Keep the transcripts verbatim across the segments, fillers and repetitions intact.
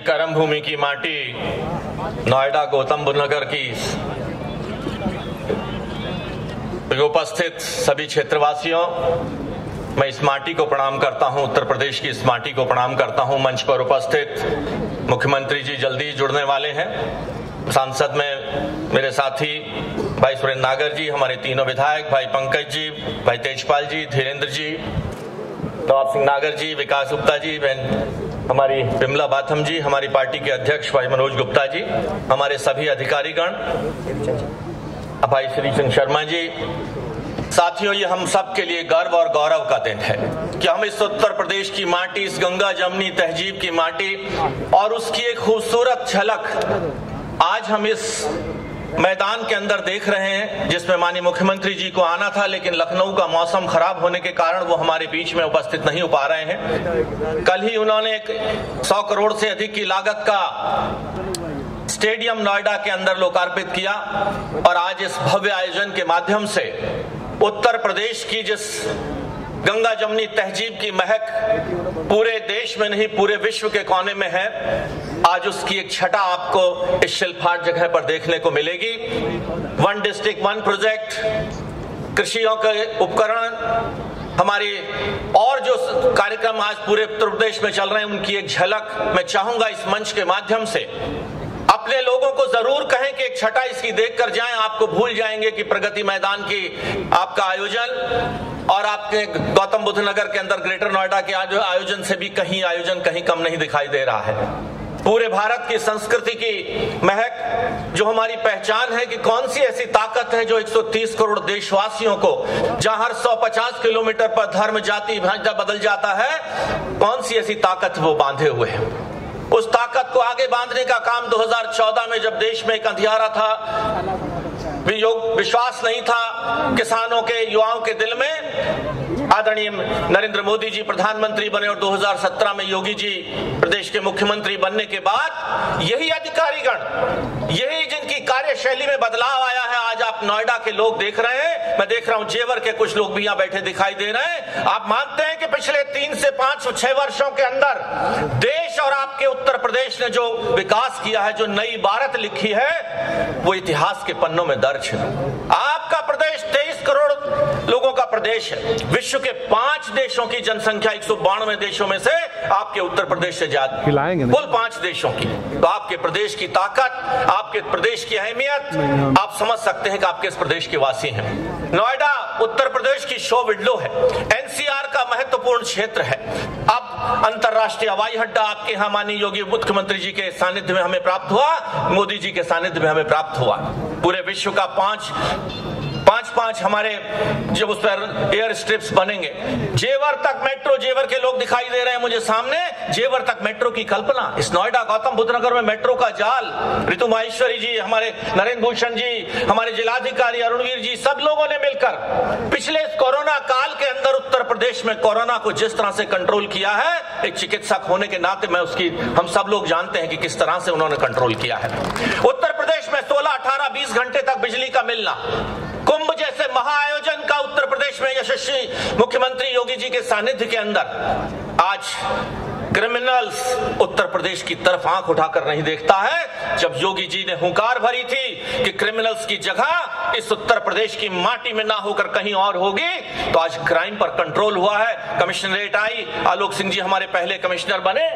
कर्म भूमि की माटी नोएडा गौतम बुद्ध नगर की उपस्थित सभी क्षेत्रवासियों, मैं इस माटी को प्रणाम करता हूं, उत्तर प्रदेश की इस माटी को प्रणाम करता हूं। मंच पर उपस्थित मुख्यमंत्री जी जल्दी जुड़ने वाले हैं। सांसद में मेरे साथी भाई सुरेंद्र नागर जी, हमारे तीनों विधायक भाई पंकज जी, भाई तेजपाल जी, धीरेन्द्र जी, नवाब सिंह नागर जी, विकास गुप्ता जी, बहन हमारी विमला बाथम जी, हमारी पार्टी के अध्यक्ष भाई मनोज गुप्ता जी, हमारे सभी अधिकारीगण, भाई श्री सिंह शर्मा जी। साथियों, ये हम सब के लिए गर्व और गौरव का दिन है कि हम इस उत्तर प्रदेश की माटी, इस गंगा जमनी तहजीब की माटी और उसकी एक खूबसूरत झलक आज हम इस मैदान के अंदर देख रहे हैं, जिसमें माननीय मुख्यमंत्री जी को आना था, लेकिन लखनऊ का मौसम खराब होने के कारण वो हमारे बीच में उपस्थित नहीं हो पा रहे हैं। कल ही उन्होंने एक सौ करोड़ से अधिक की लागत का स्टेडियम नोएडा के अंदर लोकार्पित किया और आज इस भव्य आयोजन के माध्यम से उत्तर प्रदेश की जिस गंगा जमनी तहजीब की महक पूरे देश में नहीं पूरे विश्व के कोने में है, आज उसकी एक छटा आपको इस शिल्पहाट जगह पर देखने को मिलेगी। वन डिस्ट्रिक्ट वन प्रोजेक्ट, कृषियों के उपकरण, हमारी और जो कार्यक्रम आज पूरे उत्तर प्रदेश में चल रहे हैं, उनकी एक झलक मैं चाहूंगा इस मंच के माध्यम से अपने लोगों को जरूर कहें कि एक छटा इसकी देखकर जाएं। आपको भूल जाएंगे कि प्रगति मैदान की आपका आयोजन और आपके गौतम बुद्ध नगर के अंदर ग्रेटर नोएडा के आयोजन से भी कहीं आयोजन कहीं कम नहीं दिखाई दे रहा है। पूरे भारत की संस्कृति की महक, जो हमारी पहचान है कि कौन सी ऐसी ताकत है जो एक सौ तीस करोड़ देशवासियों को, जहां हर एक सौ पचास किलोमीटर पर धर्म जाति भाषा बदल जाता है, कौन सी ऐसी ताकत वो बांधे हुए है। उस ताकत को आगे बांधने का काम दो हज़ार चौदह में, जब देश में एक अंधियारा था, विश्वास नहीं था किसानों के, युवाओं के दिल में, आदरणीय नरेंद्र मोदी जी प्रधानमंत्री बने और दो हज़ार सत्रह में योगी जी प्रदेश के मुख्यमंत्री बनने के बाद यही अधिकारीगण, यही जिनकी कार्यशैली में बदलाव आया है, आज आप नोएडा के लोग देख रहे हैं। मैं देख रहा हूं जेवर के कुछ लोग भी यहां बैठे दिखाई दे रहे हैं। आप मानते हैं कि पिछले तीन से पांच छह वर्षों के अंदर देश और आपके उत्तर प्रदेश ने जो विकास किया है, जो नई इबारत लिखी है, वो इतिहास के पन्नों में दर्ज है। आपका प्रदेश तेईस करोड़ लोगों का प्रदेश है। विश्व के पांच देशों की जनसंख्या, एक सौ बानवे देशों में से आपके उत्तर प्रदेश से ज्यादा, कुल पांच देशों की। तो आपके प्रदेश की ताकत, आपके प्रदेश की अहमियत आप समझ सकते हैं कि आपके इस प्रदेश के वासी हैं। नोएडा उत्तर प्रदेश की शो विंडो है, एनसीआर का महत्वपूर्ण क्षेत्र है। अब अंतरराष्ट्रीय हवाई अड्डा आपके यहाँ माननीय योगी मुख्यमंत्री जी के सानिध्य में हमें प्राप्त हुआ, मोदी जी के सानिध्य में हमें प्राप्त हुआ। पूरे विश्व का पांच पांच पांच हमारे जब उस पर एयर स्ट्रिप्स बनेंगे, जेवर तक मेट्रो, जेवर के लोग दिखाई दे रहे हैं मुझे सामने, जेवर तक मेट्रो की कल्पना, इस नोएडा गौतम बुद्ध नगर में मेट्रो का जाल, ऋतु माहेश्वरी जी, हमारे नरेंद्र भूषण जी, हमारे जिलाधिकारी अरुणवीर जी, सब लोगों ने मिलकर पिछले इस कोरोना काल के अंदर उत्तर प्रदेश में कोरोना को जिस तरह से कंट्रोल किया है, एक चिकित्सक होने के नाते मैं उसकी, हम सब लोग जानते हैं कि किस तरह से उन्होंने कंट्रोल किया है। उत्तर प्रदेश में सोलह अठारह बीस घंटे तक बिजली का मिलना, कुंभ जैसे महाआयोजन का उत्तर प्रदेश में यशस्वी मुख्यमंत्री योगी जी के सानिध्य के अंदर, आज क्रिमिनल्स उत्तर प्रदेश की तरफ आंख उठाकर नहीं देखता है। जब योगी जी ने हुंकार भरी थी कि क्रिमिनल्स की जगह इस उत्तर प्रदेश की माटी में ना होकर कहीं और होगी, तो आज क्राइम पर कंट्रोल हुआ है। कमिश्नरेट आई, आलोक सिंह जी हमारे पहले कमिश्नर बने,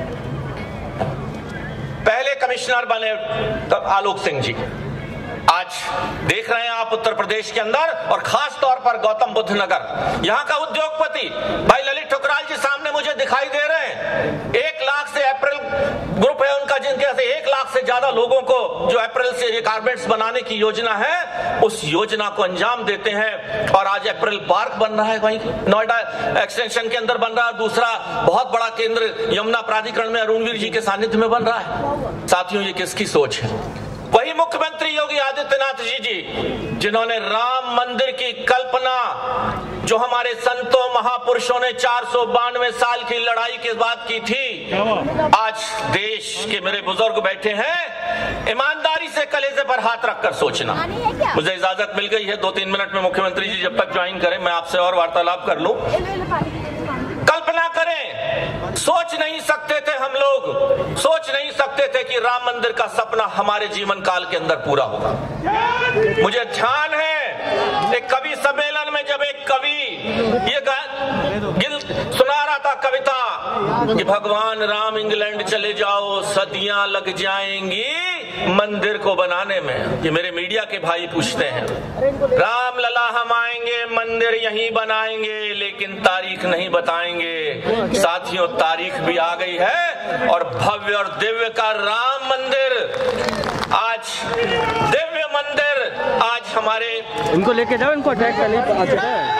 पहले कमिश्नर बने आलोक सिंह जी। आज देख रहे हैं आप उत्तर प्रदेश के अंदर और खास तौर पर गौतम बुद्ध नगर, यहाँ का उद्योगपति भाई ललित ठुकराल जी सामने मुझे दिखाई दे रहे हैं। एक लाख से अप्रैल ग्रुप है उनका, जिनके से एक लाख से ज्यादा लोगों को जो अप्रैल से ये गारमेंट्स बनाने की योजना है, उस योजना को अंजाम देते हैं। और आज अप्रैल पार्क बन रहा है वहीं नोएडा एक्सटेंशन के अंदर बन रहा है। दूसरा बहुत बड़ा केंद्र यमुना प्राधिकरण में अरुणवीर जी के सानिध्य में बन रहा है। साथियों, ये किसकी सोच है? वही मुख्यमंत्री योगी आदित्यनाथ जी जी जिन्होंने राम मंदिर की कल्पना, जो हमारे संतों महापुरुषों ने चार सौ बानवे साल की लड़ाई के बाद की थी, आज देश के मेरे बुजुर्ग बैठे हैं, ईमानदारी से कलेजे पर हाथ रखकर सोचना। मुझे इजाजत मिल गई है दो तीन मिनट में, मुख्यमंत्री जी जब तक ज्वाइन करें मैं आपसे और वार्तालाप कर लूं। कल्पना करें, सोच नहीं सकते थे, हम लोग सोच नहीं सकते थे कि राम मंदिर का सपना हमारे जीवन काल के अंदर पूरा होगा। मुझे ध्यान है एक कवि सम्मेलन में जब एक कवि ये गिल सुना रहा था कविता कि भगवान राम इंग्लैंड चले जाओ, सदियां लग जाएंगी मंदिर को बनाने में। ये मेरे मीडिया के भाई पूछते हैं, राम लला हम आएंगे, मंदिर यहीं बनाएंगे, लेकिन तारीख नहीं बताएंगे। साथियों, तारीख भी आ गई है और भव्य और दिव्य का राम मंदिर, आज दिव्य मंदिर आज हमारे, इनको लेके जाओ, इनको अटैक करने आ चुका है।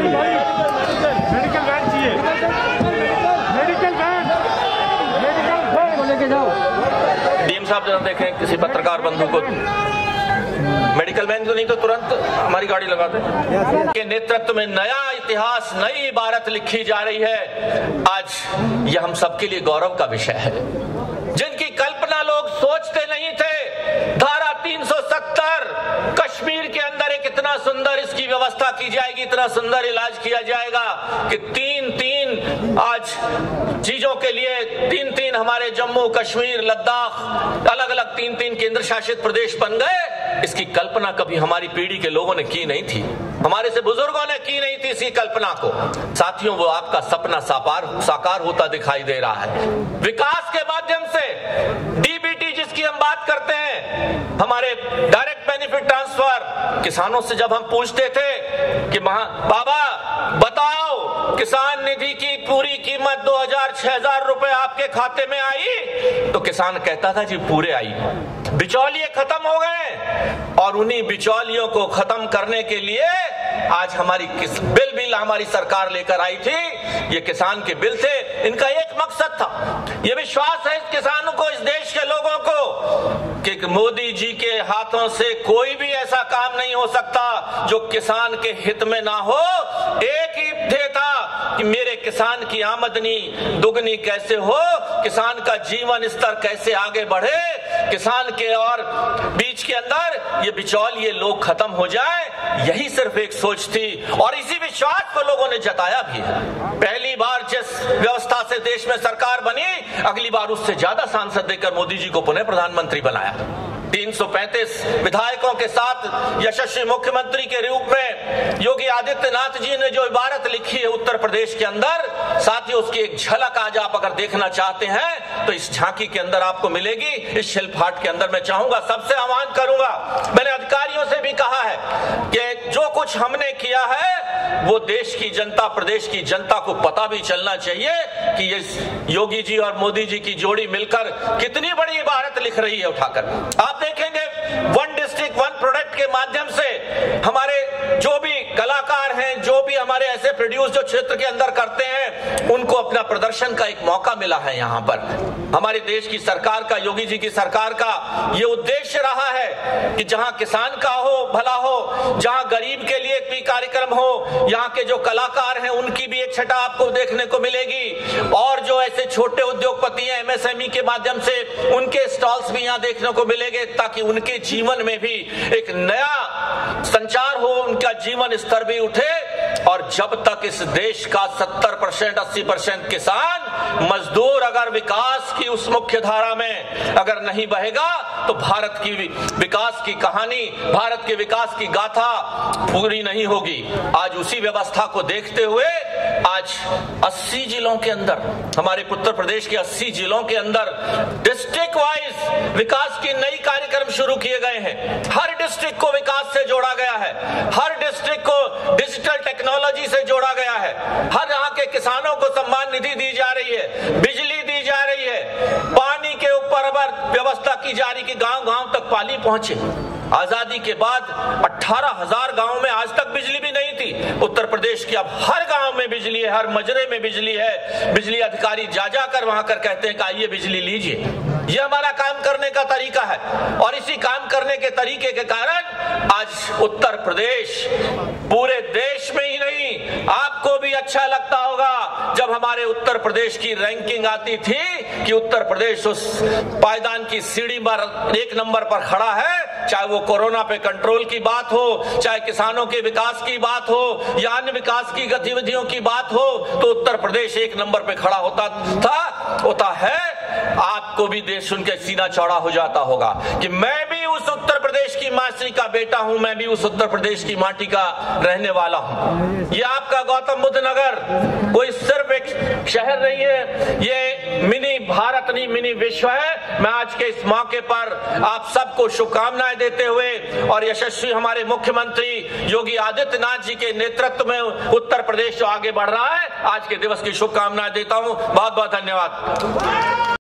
मेडिकल वैन चाहिए, मेडिकल वैन, मेडिकल वैन को लेके जाओ। डीएम साहब जरा देखें किसी पत्रकार बंधु को, मेडिकल वैन तो नहीं तो तुरंत हमारी गाड़ी लगा दे। के नेतृत्व में नया इतिहास, नई इबारत लिखी जा रही है। आज यह हम सबके लिए गौरव का विषय है, जिनकी कल्पना लोग सोचते नहीं थे। धारा तीन सौ सत्तर, कश्मीर के अंदर एक इतना सुंदर इसकी व्यवस्था की जाएगी, इतना सुंदर इलाज किया जाएगा कि तीन तीन आज चीजों के लिए तीन तीन हमारे जम्मू कश्मीर लद्दाख अलग अलग तीन तीन केंद्र शासित प्रदेश बन गए। इसकी कल्पना कभी हमारी पीढ़ी के लोगों ने की नहीं थी, हमारे से बुजुर्गों ने की नहीं थी इसकी कल्पना को। साथियों, वो आपका सपना साकार साकार होता दिखाई दे रहा है। विकास के माध्यम से डीबीटी जिसकी हम बात करते हैं, हमारे डायरेक्ट बेनिफिट ट्रांसफर, किसानों से जब हम पूछते थे कि बाबा बताओ किसान निधि की पूरी कीमत दो हजार छह हजार रुपए आपके खाते में आई, तो किसान कहता था जी पूरे आई। बिचौलिए खत्म हो गए और उन्हीं बिचौलियों को खत्म करने के लिए आज हमारी किस बिल बिल हमारी सरकार लेकर आई थी। ये किसान के बिल थे, इनका एक मकसद था, ये विश्वास है किसानों को, इस देश के लोगों को, कि मोदी जी के हाथों से कोई भी ऐसा काम नहीं हो सकता जो किसान के हित में ना हो। एक ही ध्येय था कि मेरे किसान की आमदनी दुगनी कैसे हो, किसान का जीवन स्तर कैसे आगे बढ़े, किसान के और बीच के अंदर ये बिचौलिए लोग खत्म हो जाए। यही सिर्फ एक सोच थी और इसी विश्वास को लोगों ने जताया भी है। पहली बार जिस व्यवस्था से देश में सरकार बनी, अगली बार उससे ज्यादा सांसद देकर मोदी जी को पुनः प्रधानमंत्री बनाया। तीन सौ पैंतीस विधायकों के साथ यशस्वी मुख्यमंत्री के रूप में योगी आदित्यनाथ जी ने जो इबारत लिखी है उत्तर प्रदेश के अंदर, साथियों उसकी एक झलक आज आप अगर देखना चाहते हैं तो इस झांकी के अंदर आपको मिलेगी, इस शिल्पहाट के अंदर। मैं चाहूंगा, सबसे आह्वान करूंगा, मैंने अधिकारियों से भी कहा है कि जो कुछ हमने किया है वो देश की जनता, प्रदेश की जनता को पता भी चलना चाहिए कि ये योगी जी और मोदी जी की जोड़ी मिलकर कितनी बड़ी इबारत लिख रही है उठाकर। आप देखेंगे वन डिस्ट्रिक्ट वन प्रोडक्ट के माध्यम से हमारे जो भी कलाकार हैं, जो भी हमारे ऐसे प्रोड्यूस जो क्षेत्र के अंदर करते हैं, उनको अपना प्रदर्शन का एक मौका मिला है। यहाँ पर हमारे देश की सरकार का, योगी जी की सरकार का ये उद्देश्य रहा है कि जहाँ किसान का हो भला हो, जहाँ गरीब के लिए भी कार्यक्रम हो, यहाँ के जो कलाकार हैं उनकी भी एक छटा आपको देखने को मिलेगी, और जो ऐसे छोटे उद्योगपति हैं एमएसएमई के माध्यम से उनके स्टॉल्स भी यहाँ देखने को मिलेंगे, ताकि उनके जीवन में भी एक नया संचार हो, उनका जीवन स्तर भी उठे। और जब तक इस देश का सत्तर परसेंट अस्सी परसेंट किसान मजदूर अगर विकास की उस मुख्य धारा में अगर नहीं बहेगा तो भारत की विकास की कहानी, भारत के विकास की गाथा पूरी नहीं होगी। आज उसी व्यवस्था को देखते हुए आज अस्सी जिलों के अंदर, हमारे उत्तर प्रदेश के अस्सी जिलों के अंदर डिस्ट्रिक्ट वाइज विकास की नई कार्यक्रम शुरू किए गए हैं। हर डिस्ट्रिक्ट को विकास से जोड़ा गया है, हर डिस्ट्रिक्ट को डिजिटल टेक्नोलॉजी से जोड़ा गया है, हर यहाँ के किसानों को सम्मान निधि दी जा रही है, बिजली दी जा रही है, पानी के ऊपर अगर व्यवस्था की जा रही कि गांव गांव तक पानी पहुंचे। आजादी के बाद अठारह हजार गाँव में आज तक बिजली भी नहीं थी उत्तर प्रदेश की, अब हर गांव में बिजली है, हर मजरे में बिजली है। बिजली अधिकारी जा जाकर वहां कर कहते हैं कि आइए बिजली लीजिए। ये हमारा काम करने का तरीका है और इसी काम करने के तरीके के कारण आज उत्तर प्रदेश पूरे देश में ही नहीं, आपको भी अच्छा लगता होगा जब हमारे उत्तर प्रदेश की रैंकिंग आती थी कि उत्तर प्रदेश उस पायदान की सीढ़ी पर एक नंबर पर खड़ा है, चाहे वो कोरोना पे कंट्रोल की बात हो, चाहे किसानों के विकास की बात हो या अन्य विकास की गतिविधियों की बात हो, तो उत्तर प्रदेश एक नंबर पे खड़ा होता था, होता है। आपको भी देश सुन के सीना चौड़ा हो जाता होगा कि मैं भी उस उत्तर प्रदेश की मासी का बेटा हूं, मैं भी उस उत्तर प्रदेश की माटी का रहने वाला हूं। ये आपका गौतम बुद्ध नगर कोई सिर्फ एक शहर नहीं है, ये मिनी भारत नहीं मिनी विश्व है। मैं आज के इस मौके पर आप सबको शुभकामनाएं देते हुए और यशस्वी हमारे मुख्यमंत्री योगी आदित्यनाथ जी के नेतृत्व में उत्तर प्रदेश जो आगे बढ़ रहा है, आज के दिवस की शुभकामनाएं देता हूं। बहुत बहुत धन्यवाद।